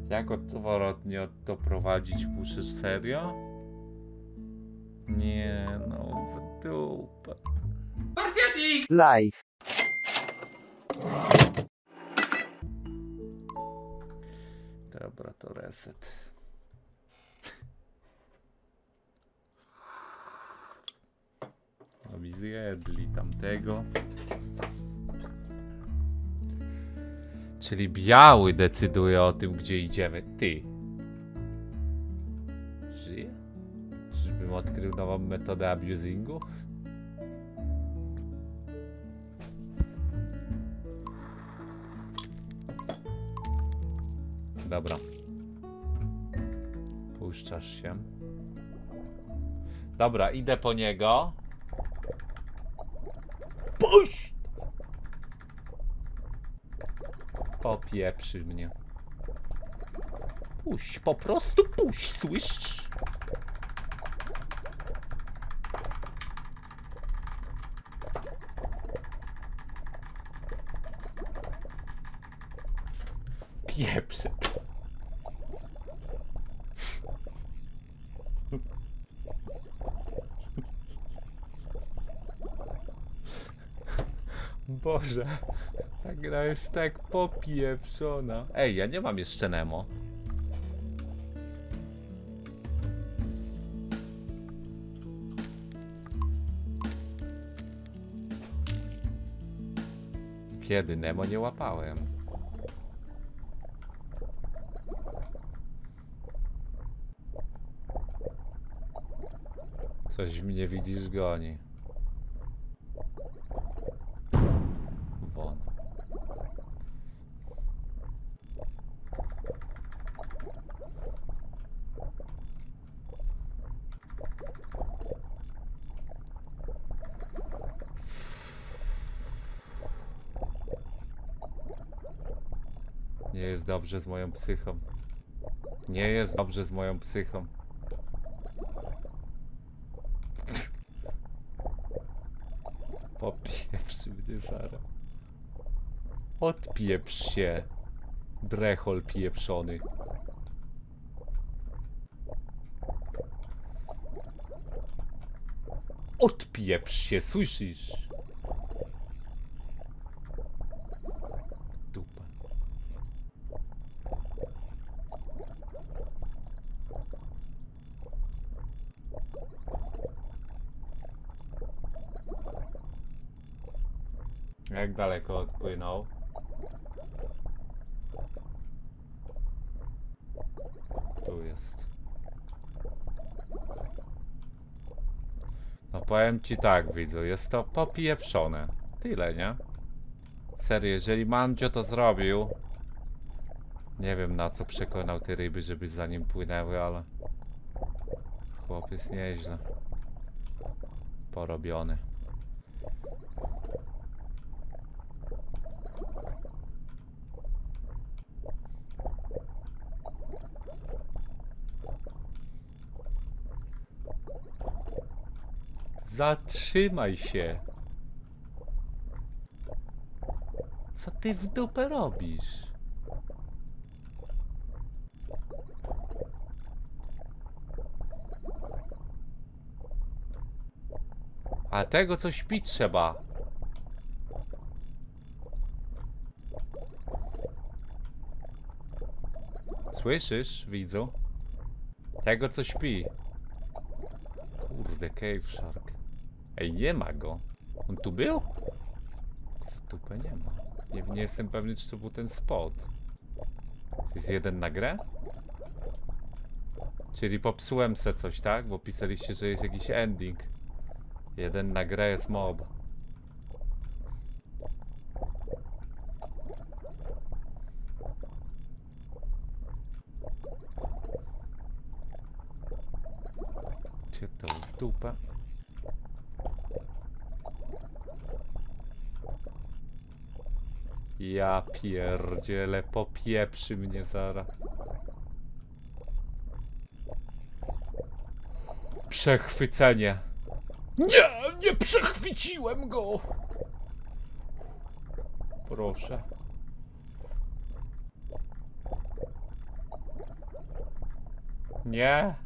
Jak odwrotnie doprowadzić muszę? Serio? Nie no, w dupę. Live. Dobra, to reset. No mi zjedli tamtego. Czyli biały decyduje o tym, gdzie idziemy. Ty. Żyje? Czyżbym odkrył nową metodę abusingu? Dobra. Puszczasz się. Dobra, idę po niego. Puść! Popieprzy mnie. Puść, po prostu puść, słyszysz? Pieprzy. Boże, ta gra jest tak popieprzona. Ej, ja nie mam jeszcze Nemo. Kiedy Nemo nie łapałem? Coś mnie widzisz goni. Won. Nie jest dobrze z moją psychą. Nie jest dobrze z moją psychą. Popieprzy mnie zaraz. Odpieprz się. Drechol pieprzony. Odpieprz się, słyszysz? Dupa. Jak daleko odpłynął? Tu jest. No powiem ci tak, widzu, jest to popieprzone. Tyle, nie? Serio, jeżeli Mandzio to zrobił... Nie wiem na co przekonał te ryby, żeby za nim płynęły, ale... Chłop jest nieźle porobiony. Zatrzymaj się! Co ty w dupę robisz? A tego co śpi trzeba. Słyszysz, widzu? Tego co śpi. Kurde, Cave Shark. Ej, nie ma go. On tu był? W dupę nie ma. Nie jestem pewny, czy to był ten spot. To jest jeden na grę? Czyli popsułem se coś, tak? Bo pisaliście, że jest jakiś ending. Jeden na grę jest mob. Cię to w dupę. Ja pierdzielę, popieprzy mnie zaraz. Przechwycenie. Nie, nie przechwyciłem go. Proszę. Nie.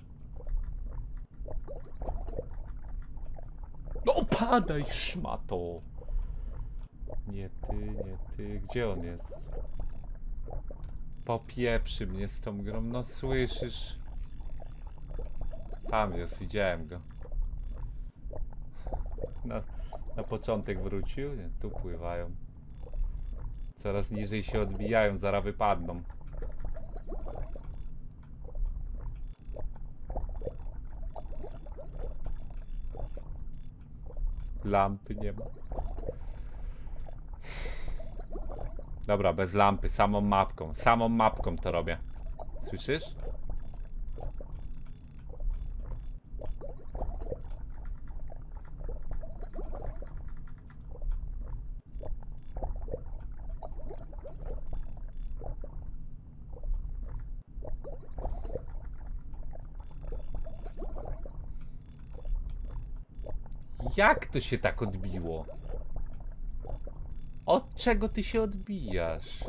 No padaj, szmato. Nie ty, nie ty. Gdzie on jest? Popieprzy mnie z tą grą. No słyszysz? Tam jest, widziałem go. Na początek wrócił? Nie, tu pływają. Coraz niżej się odbijają, zaraz wypadną. Lampy nie ma. Dobra, bez lampy, samą mapką. Samą mapką to robię. Słyszysz? Jak to się tak odbiło? Od czego ty się odbijasz?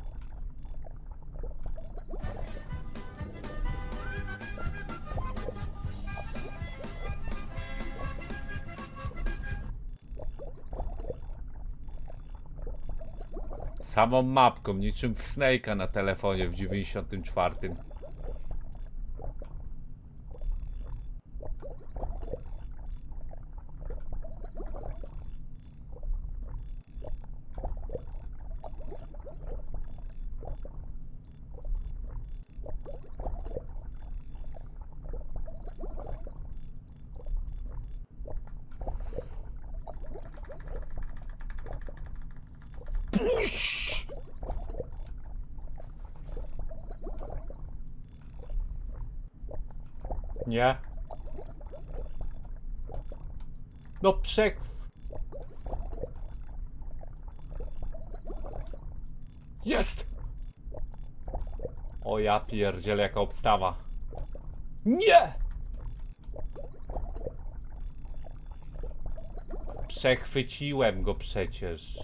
Samą mapką, niczym w Snake'a na telefonie w 94. Nie. No Jest! O ja pierdzielę, jaka obstawa. Nie! Przechwyciłem go przecież.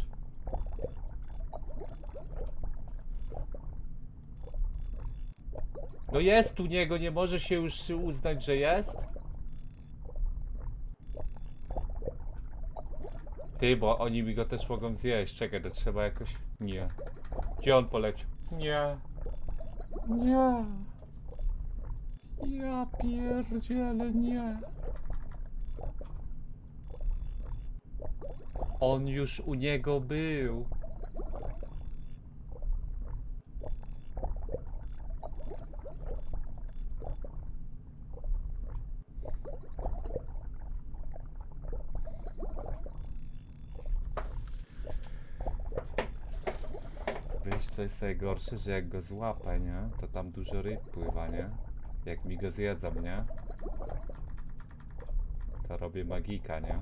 No jest u niego, nie może się już uznać, że jest? Ty, bo oni mi go też mogą zjeść. Czekaj, to trzeba jakoś... Nie. Gdzie on poleciał? Nie. Nie. Ja pierdzielę, nie. On już u niego był. Wiesz, co jest najgorsze, że jak go złapę, nie? To tam dużo ryb pływa, nie? Jak mi go zjedzą, nie? To robię magika, nie?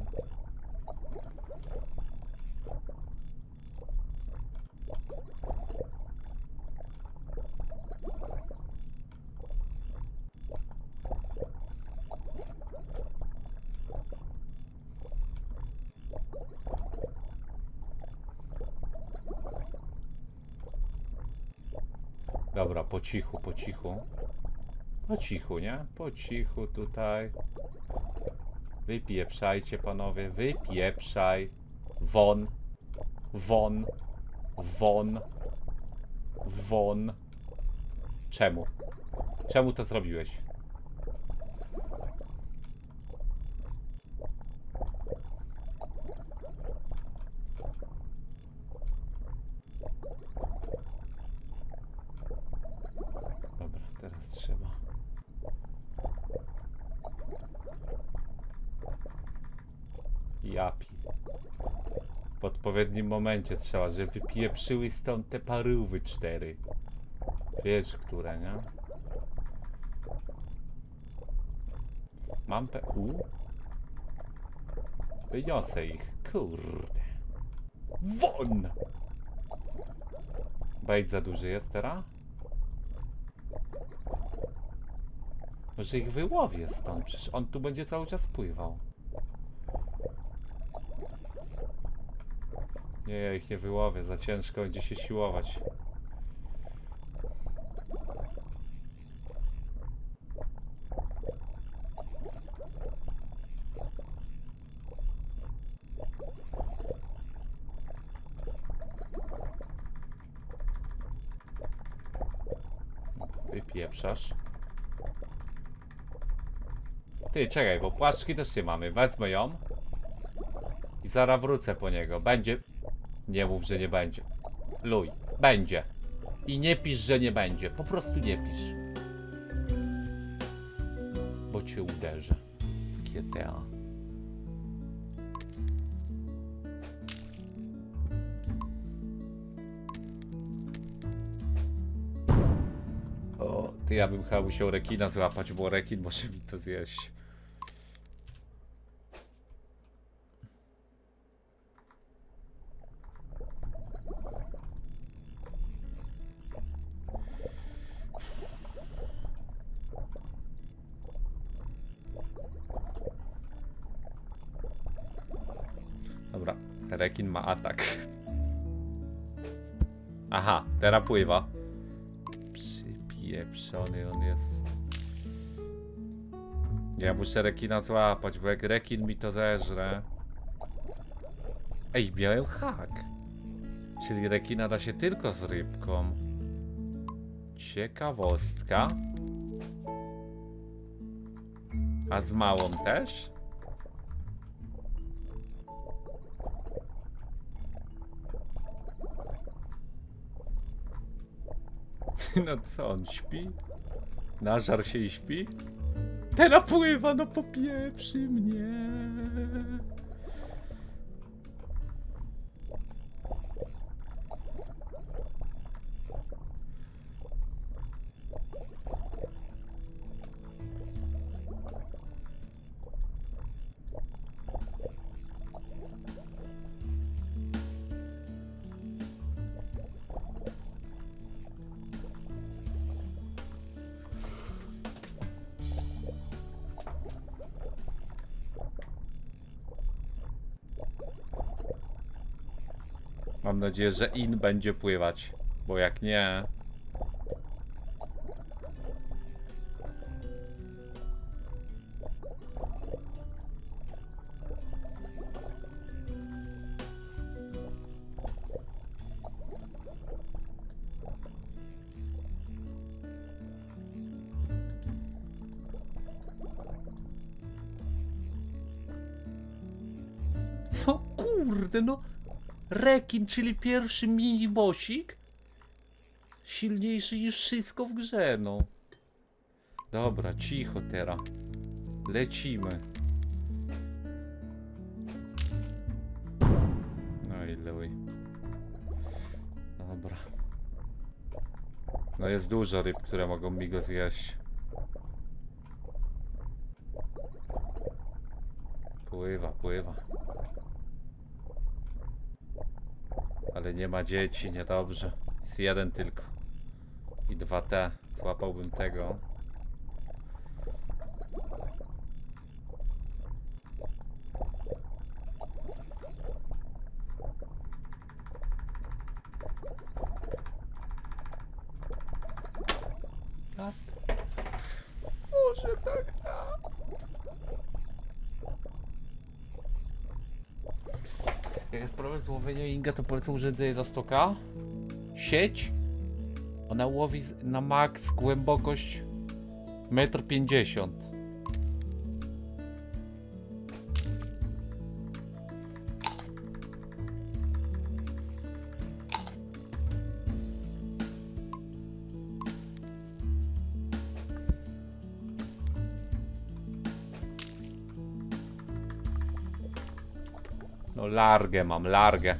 Dobra, po cichu, po cichu. Po cichu, nie? Po cichu tutaj. Wypieprzajcie, panowie, wypieprzaj. Won. Won. Won. Won. Czemu? Czemu to zrobiłeś? Dobra, teraz trzeba. Japi. W odpowiednim momencie trzeba, żeby wypieprzyły stąd te parówy 4. Wiesz, które, nie? Mam PU? Wyniosę ich, kurde. Won! Bait za duży jest teraz? Może ich wyłowię stąd, przecież on tu będzie cały czas pływał. Nie, ja ich nie wyłowię, za ciężko będzie się siłować. Ty pieprzasz. Ty, czekaj, bo płaczki też nie mamy. Wezmę ją. I zaraz wrócę po niego. Będzie... Nie mów, że nie będzie. Luj. Będzie. I nie pisz, że nie będzie. Po prostu nie pisz. Bo cię uderzę. GTA. O, ty, ja bym chyba musiał rekina złapać, bo rekin może mi to zjeść. Dobra, rekin ma atak. Aha, teraz pływa. Przypieprzony on jest. Ja muszę rekina złapać, bo jak rekin mi to zeżre. Ej, miałem hak. Czyli rekina da się tylko z rybką. Ciekawostka. A z małą też? No co, on śpi? Nażar się i śpi? Teraz pływa, no popieprzy mnie. Mam nadzieję, że in będzie pływać, bo jak nie... No kurde, no... Rekin, czyli pierwszy mini-bosik? Silniejszy niż wszystko w grze, no. Dobra, cicho teraz. Lecimy. No i luj. Dobra. No jest dużo ryb, które mogą mi go zjeść. Pływa, pływa. Ale nie ma dzieci, niedobrze. Jest jeden tylko. I 2T. Złapałbym tego. Tak. Może tak. Jak jest problem z łowieniem Inga, to polecam urządzenie za 100k. Sieć. Ona łowi na max głębokość 1,50 m. No largę mam, largę.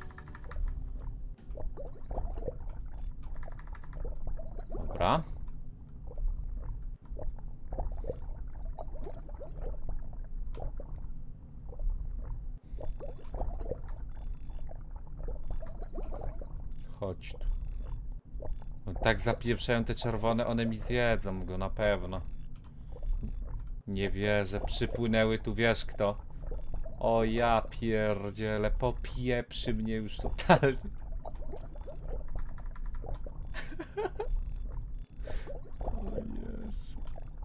Dobra. Chodź tu. No tak zapieprzają te czerwone, one mi zjedzą go na pewno. Nie wierzę, przypłynęły tu, wiesz kto. O ja pierdzielę, popieprzy mnie już totalnie. O Jezu.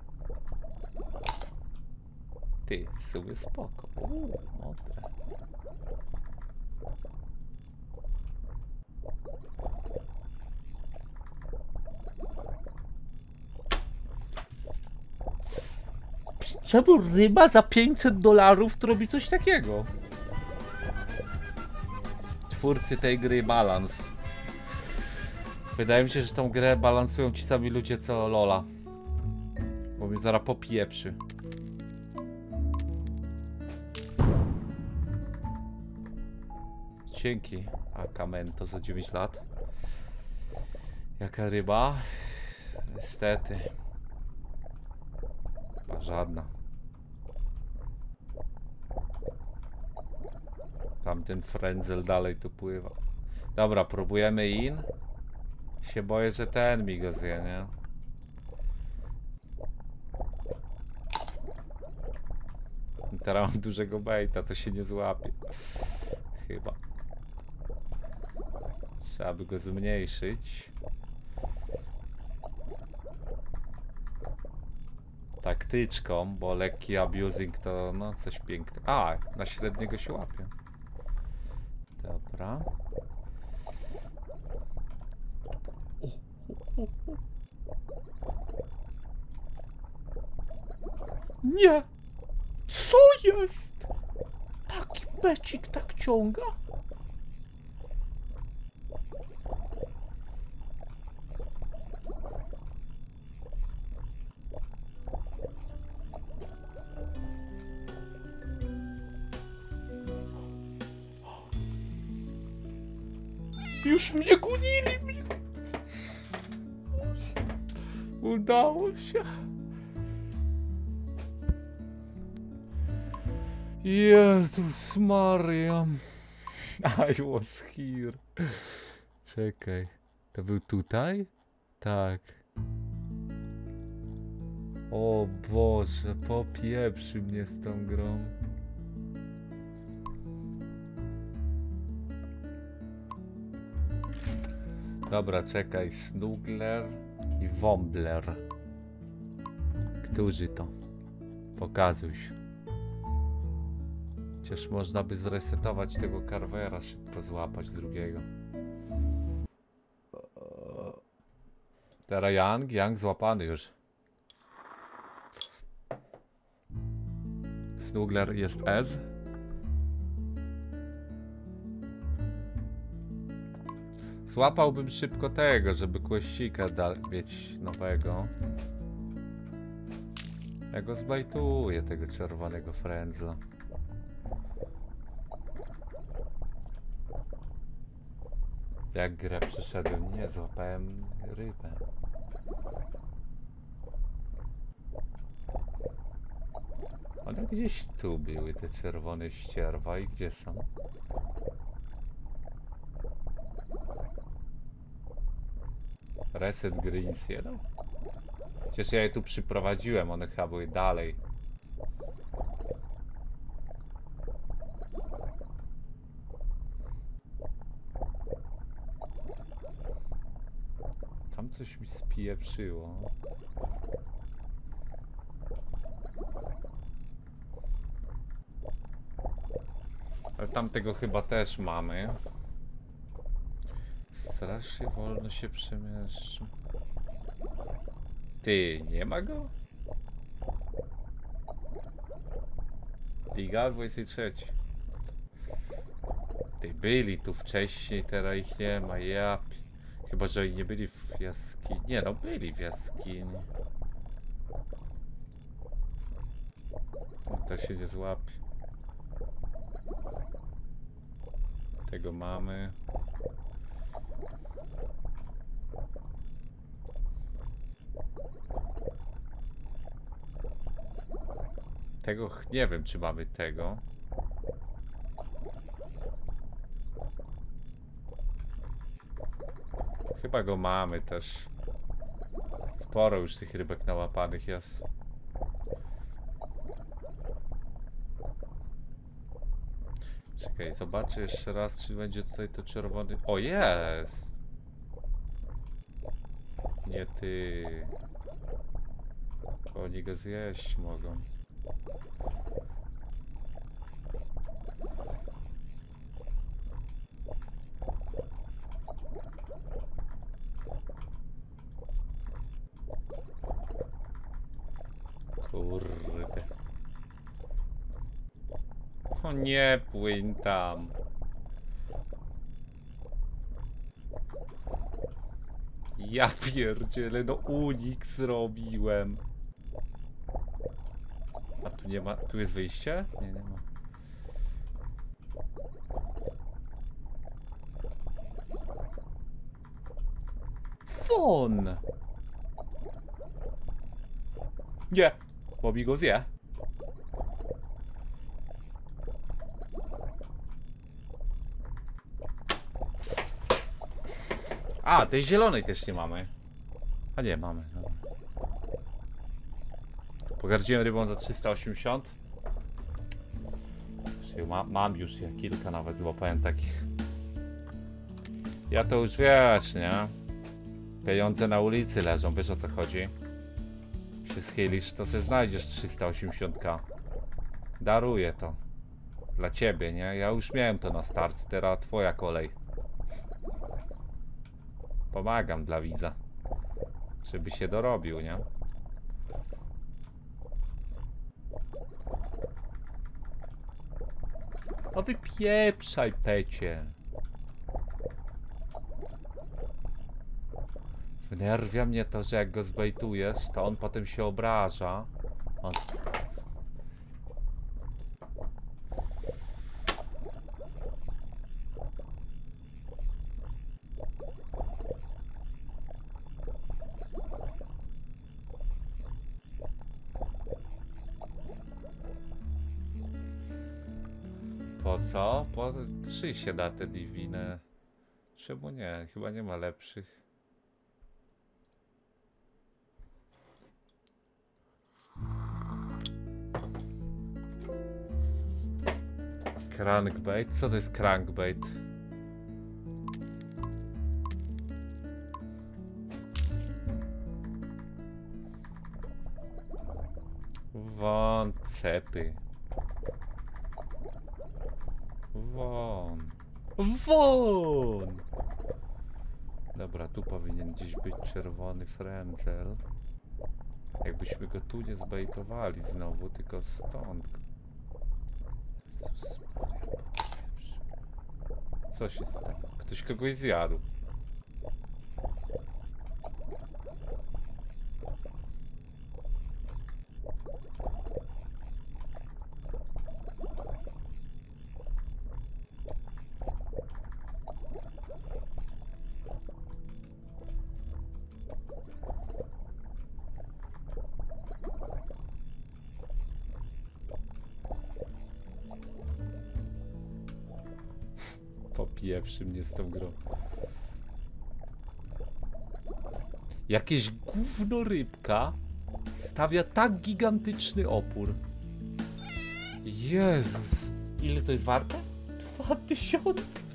Ty, w sumie spoko. Modre. Czemu ryba za $500 to robi coś takiego? Twórcy tej gry balans. Wydaje mi się, że tą grę balansują ci sami ludzie co Lola. Bo mnie zaraz popieprzy. Dzięki. A kamen to za 9 lat. Jaka ryba? Niestety. Chyba żadna. Tamten frędzel dalej tu pływa. Dobra, próbujemy in. Się boję, że ten mi go zje, nie? Teraz mam dużego baita, to się nie złapie. Chyba. Trzeba by go zmniejszyć. Taktyczką, bo lekki abusing to no coś pięknego. A, na średniego się łapie. Dobra. Nie! Co jest? Taki becik tak ciąga? Już mnie gonili! Udało się. Jezus Maria. I was here. Czekaj. To był tutaj? Tak. O Boże, popieprzy mnie z tą grą. Dobra, czekaj. Snuggler i Wombler. Którzy to? Pokazuj się. Przecież można by zresetować tego Carvera, szybko złapać drugiego. Teraz Yang złapany już. Snuggler jest S. Złapałbym szybko tego, żeby kłeścika mieć nowego. Ja go zbajtuję, tego czerwonego frędzla. Jak grę przyszedłem, nie złapałem rybę. One gdzieś tu były, te czerwone ścierwa, i gdzie są? Reset Greens 1? Przecież ja je tu przyprowadziłem, one chyba były dalej. Tam coś mi spieprzyło. Ale tamtego chyba też mamy. Strasznie wolno się przemieszcza. Ty, nie ma go? Liga 23. Ty, byli tu wcześniej, teraz ich nie ma, ja... Chyba, że oni nie byli w jaskini. Nie no, byli w jaskini. To się nie złapie. Tego mamy. Tego nie wiem, czy mamy tego. Chyba go mamy też. Sporo już tych rybek nałapanych jest. Czekaj, zobaczę jeszcze raz, czy będzie tutaj to czerwony... O, jest! Nie ty. Oni go zjeść mogą. Kurde. O nie, płyń tam. Ja pierdzielę, no unik zrobiłem. A tu nie ma, tu jest wyjście? Nie, nie ma. Fon! Nie! Bobby go zje. A, tej zielonej też nie mamy. A nie, mamy. Dobra. Pogardziłem rybą za 380. Mam już je kilka nawet, złapałem takich. Ja to już wiesz, nie? Pieniądze na ulicy leżą, wiesz o co chodzi? Się schylisz, to sobie znajdziesz 380k. Daruję to. Dla ciebie, nie? Ja już miałem to na start, teraz twoja kolej. Pomagam dla widza. Żeby się dorobił, nie? No wypieprzaj, pecie. Wnerwia mnie to, że jak go zbejtujesz, to on potem się obraża. On... Po co? Po 3 się da te diviny. Czemu nie? Chyba nie ma lepszych. Crankbait? Co to jest crankbait? Won, cepy. Won. Won! Dobra, tu powinien gdzieś być czerwony frędzel. Jakbyśmy go tu nie zbejtowali znowu, tylko stąd. Jezus Maria, co się stało? Ktoś kogoś zjadł. Popieprzy mnie z tą grą. Jakieś gówno rybka stawia tak gigantyczny opór. Jezus. Ile to jest warte? 2000.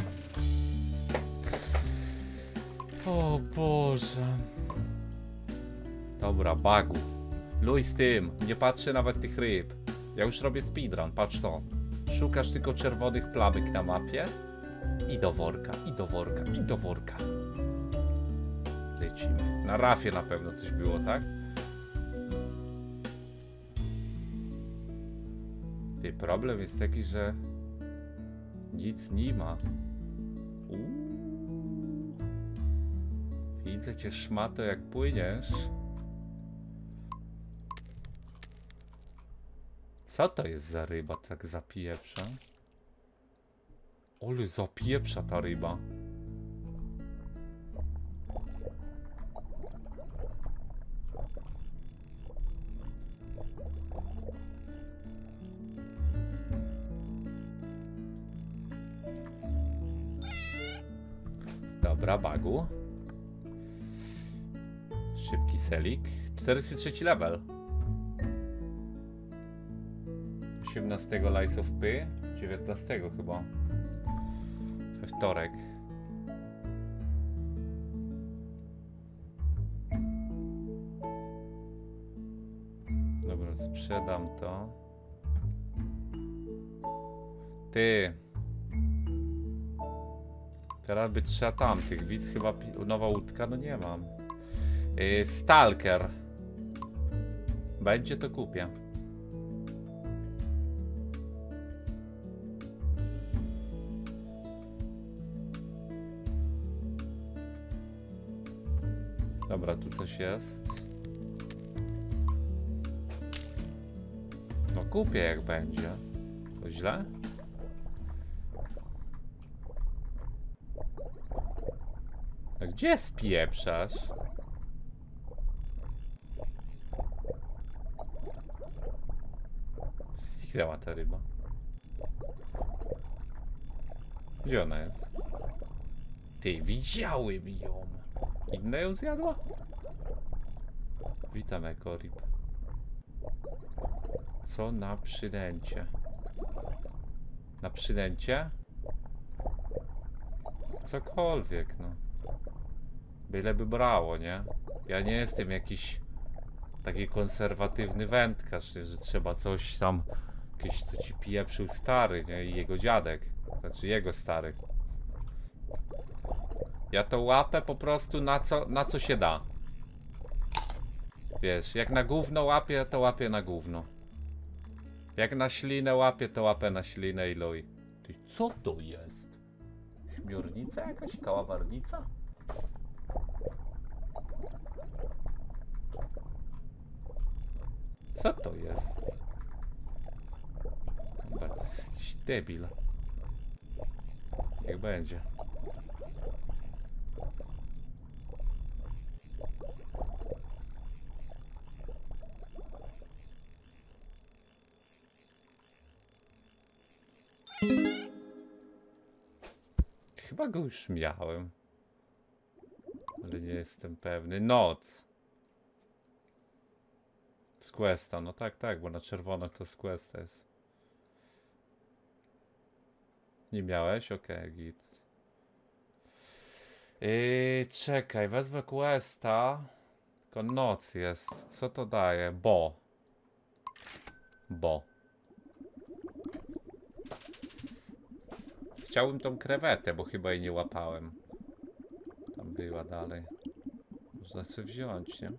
O Boże. Dobra, bagu. Luj z tym. Nie patrzę nawet tych ryb. Ja już robię speedrun, patrz to. Szukasz tylko czerwonych plamek na mapie. I do worka, i do worka, i do worka. Lecimy. Na rafie na pewno coś było, tak? Ty, problem jest taki, że nic nie ma. Widzę cię, szmato, jak płyniesz. Co to jest za ryba, tak zapieprza? Ole, zapieprza ta ryba. Dobra, bagu. Szybki selik. 43 level. 18 Lies of P. 19 chyba. We wtorek. Dobra, sprzedam to. Ty. Teraz by trzeba tamtych. Widz chyba nowa łódka? No nie mam. Stalker. Będzie, to kupię. Dobra, tu coś jest. No kupię jak będzie. To źle? A gdzie spieprzasz? Zniknęła ta ryba. Gdzie ona jest? Ty, widziałem ją. Inna ją zjadła? Witam, Ekorib. Co na przydęcie? Na przydęcie? Cokolwiek, no. Byle by brało, nie? Ja nie jestem jakiś taki konserwatywny wędkarz, że trzeba coś tam, jakieś co ci pieprzył stary, nie? I jego dziadek. Znaczy jego stary. Ja to łapę po prostu na co się da. Wiesz, jak na gówno łapię, to łapię na gówno. Jak na ślinę łapię, to łapę na ślinę i luj. Ty, co to jest? Śmiornica jakaś? Kałamarnica? Co to jest? Chyba to jest jakiś debil. Jak będzie. Chyba go już miałem. Ale nie jestem pewny. Noc. Z questa, no tak, bo na czerwono to z questa jest. Nie miałeś? Okej, git. Czekaj, wezmę questa. Tylko noc jest. Co to daje? Bo. Chciałbym tą krewetę, bo chyba jej nie łapałem. Tam była dalej. Można sobie wziąć, nie?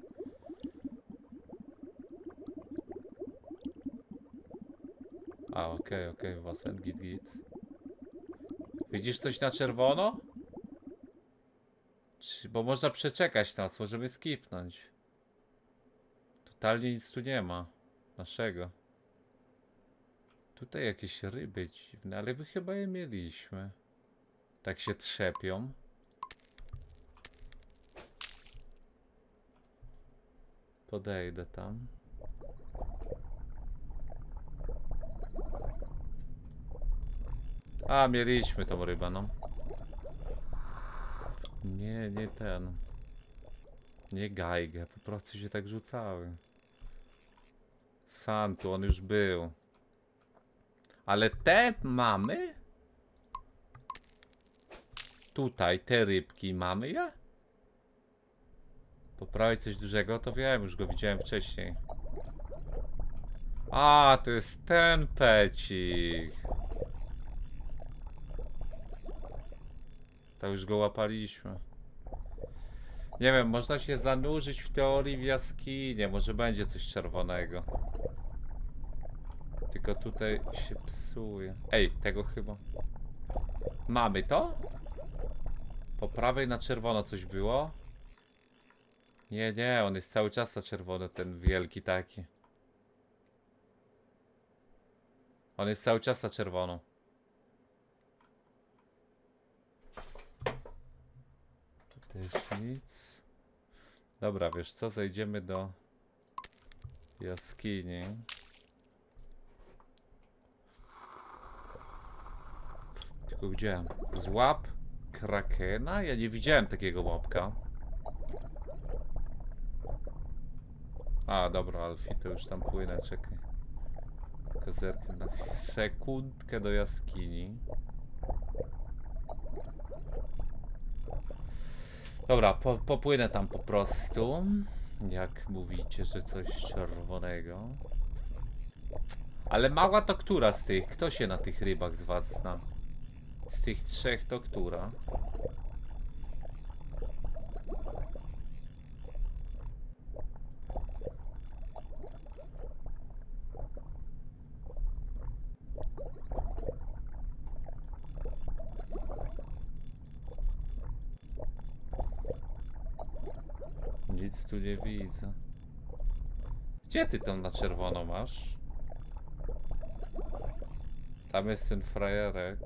A, okej, Wasen, git. Widzisz coś na czerwono? Bo można przeczekać nas, żeby skipnąć. Totalnie nic tu nie ma. Naszego. Tutaj jakieś ryby dziwne, ale my chyba je mieliśmy. Tak się trzepią. Podejdę tam. A, mieliśmy tą rybę, no. Nie ten. Nie gajgę, po prostu się tak rzucały. Santu, on już był. Ale te mamy? Tutaj te rybki mamy je? Po prawej coś dużego? To wiem, już go widziałem wcześniej. A, to jest ten pecik. To już go łapaliśmy. Nie wiem, można się zanurzyć w teorii w jaskinię. Może będzie coś czerwonego. Tylko tutaj się psuje. Ej, tego chyba. Mamy to? Po prawej na czerwono coś było? Nie, on jest cały czas na czerwono, ten wielki taki. On jest cały czas na czerwono. Tu też nic. Dobra, wiesz co? Zejdziemy do jaskini. Tylko gdzie? Złap krakena? Ja nie widziałem takiego łapka. A, dobra, Alfie, to już tam płynę, czekaj. Tylko zerknę na sekundkę do jaskini. Dobra, popłynę tam po prostu. Jak mówicie, że coś czerwonego. Ale mała to która z tych? Kto się na tych rybach z was zna? Z tych trzech to która? Nic tu nie widzę. Gdzie ty tą na czerwono masz? Tam jest ten frajerek.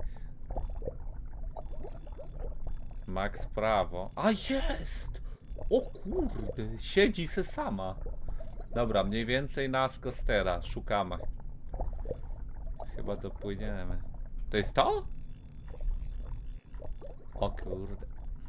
Max prawo. A jest! O kurde, siedzi se sama. Dobra, mniej więcej nas Kostera. Szukamy. Chyba dopłyniemy. To jest to? O kurde.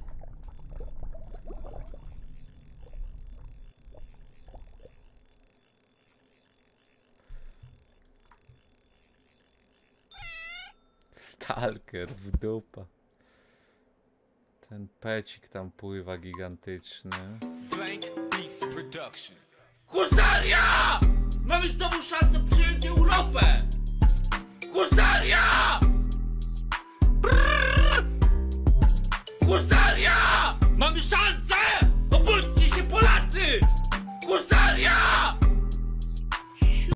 Stalker w dupa. Ten pecik tam pływa gigantyczny. Husaria! Mamy znowu szansę przyjąć Europę! Husaria! Brrr! Husaria! Mamy szansę!